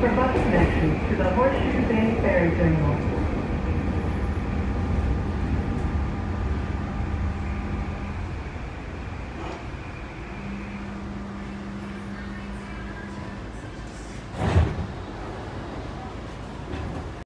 for bus connections to the Horseshoe Bay Ferry Terminal.